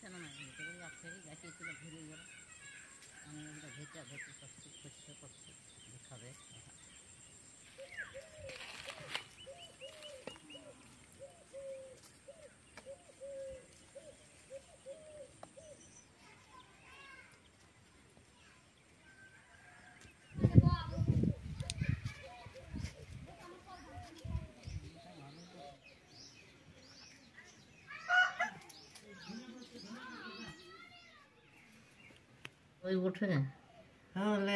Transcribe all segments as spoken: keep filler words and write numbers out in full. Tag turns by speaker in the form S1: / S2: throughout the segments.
S1: না না ভেতরে যাচ্ছে দেখিয়েছিল ভুলে গেল আমি ওটা ভেতরে ভেতরে করছি করছে করছি দেখাবে ওই উঠে না হ্যাঁ লে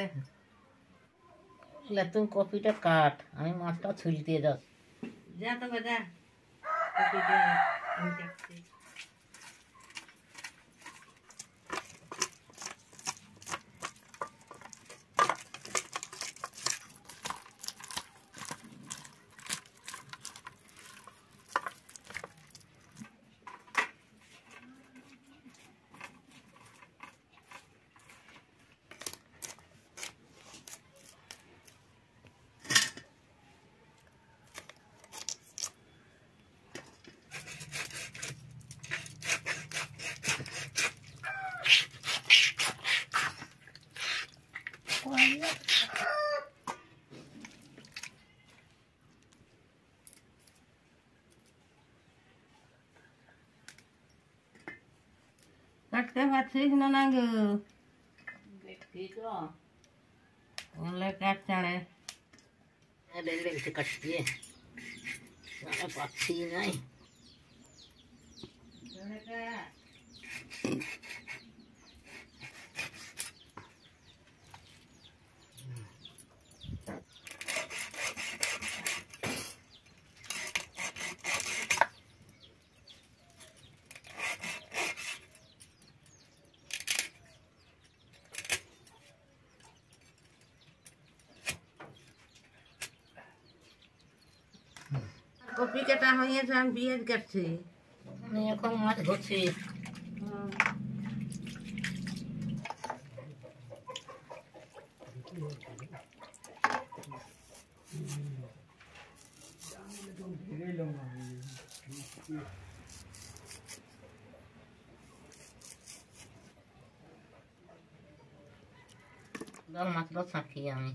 S1: লে তুমি কপিটা কাট আমি মাছটা ছুলতে যাস যা তো যা কপিটা আমি কাটছি কাটতে পারছিস না না গো দেখি তো বললে কাট চাড়ে কাটছি পাচ্ছি নাই কপি কাটা হয়েছে আমি পেঁয়াজ কাটছি আমি এখন মাছ ধরছি মাছটা ছাঁকি আমি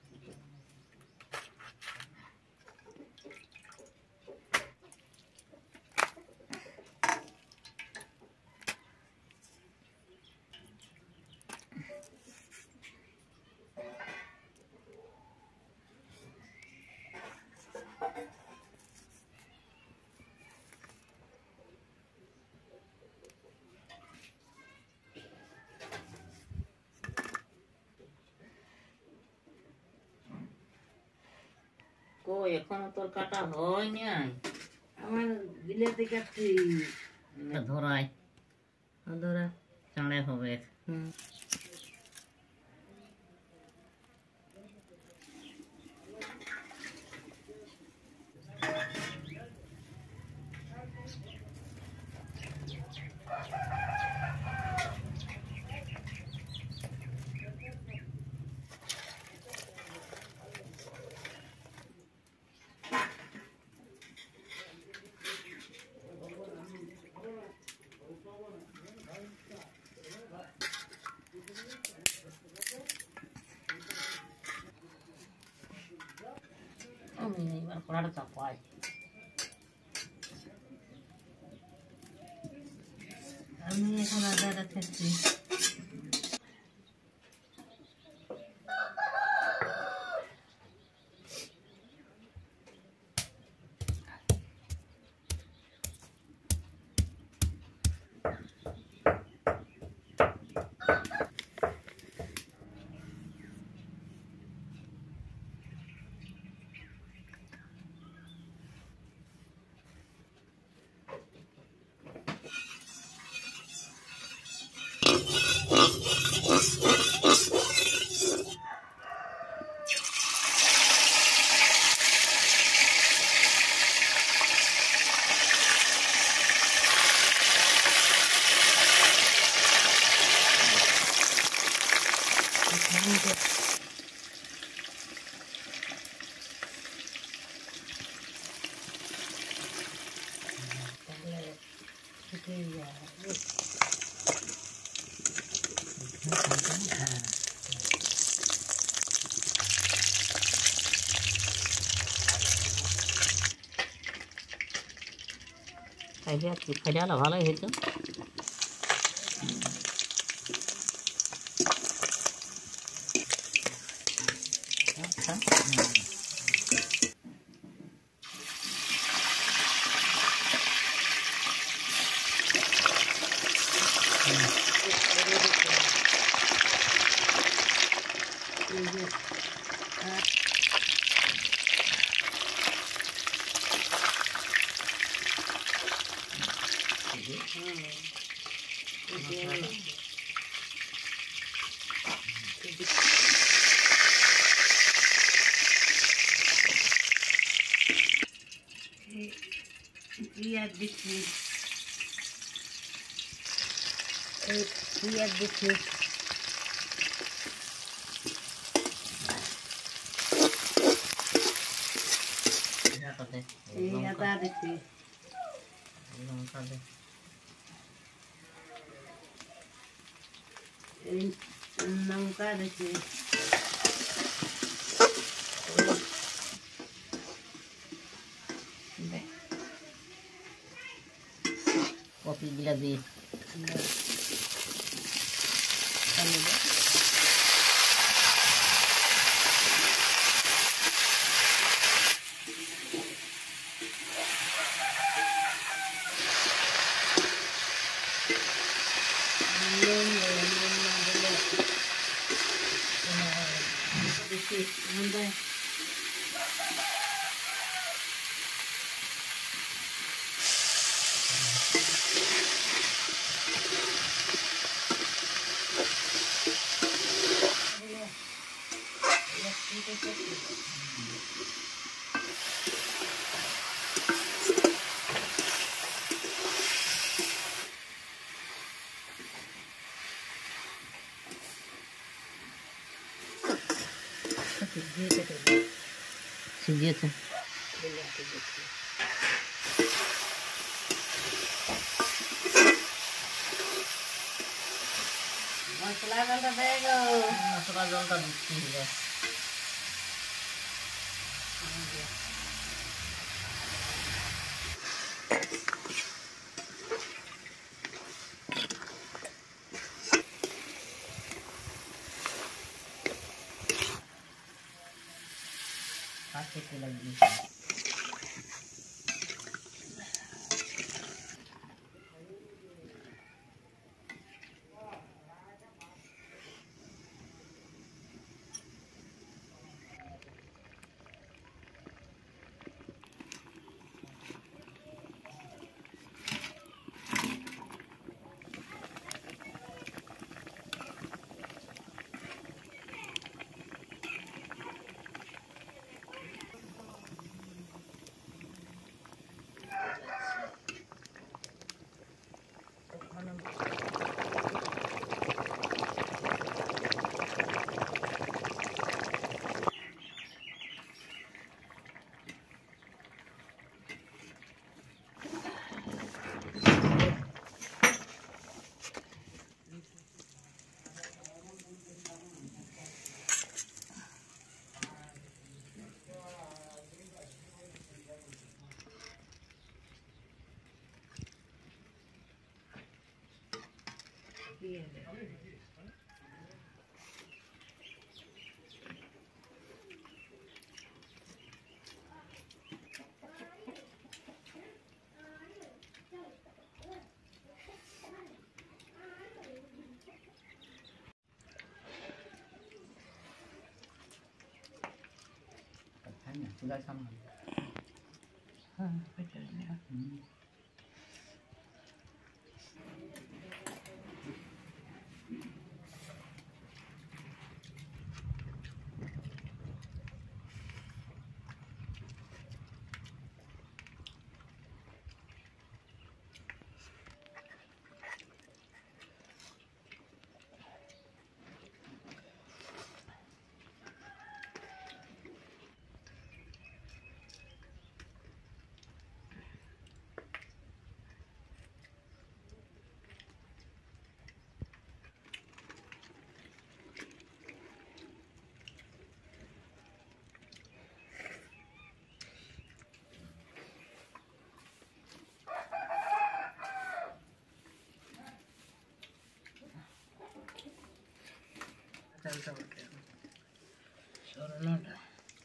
S1: কই এখনো তোর কাটা হয় নাই আমার বিলেতে কাটছি ধরাই ধরা চাঁড়ে হবে হুম এবার কড়াটা চাপাই আমি এখন আদাটা খেয়েছি Okay, yeah. খাইলে ভালোই হয়েছে। আচ্ছা পেঁয়াজ দিচ্ছি, পেঁয়াজ দিচ্ছি, আদা দিচ্ছি, লঙ্কা লঙ্কা দিচ্ছি, কপিগুলা দিয়ে সিজিয়েছে। মশলা জলটা দেয় গো, মশলা জলটা দিচ্ছি। খেতে লাগবে চুলার সামনে। হ্যাঁ ডালটা বটে স্বর্ণটা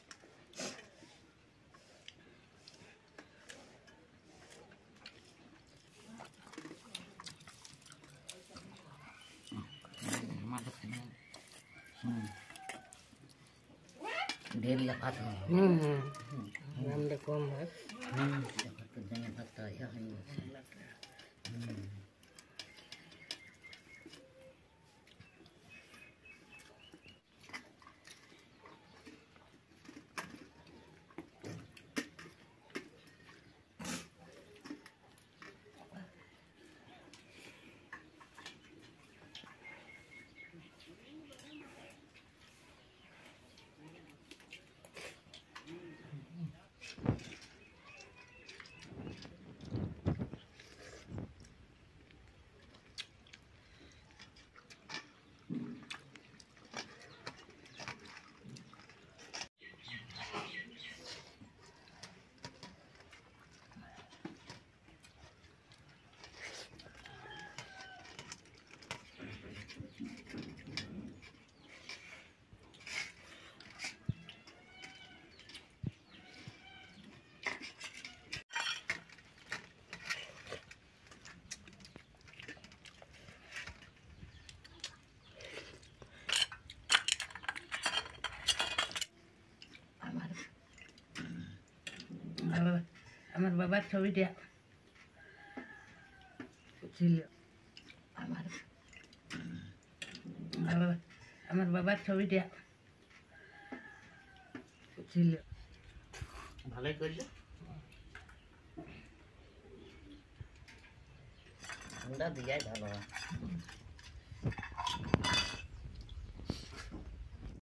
S1: ढेर लफा था हम्म हम ले कम है हम्म तो जने पत्ता या है हम्म আমার বাবার ছবিটা ছিল আমার আমার বাবার ছবিটা ছিল ভালোই করছে আমরা দিয়াই ভালো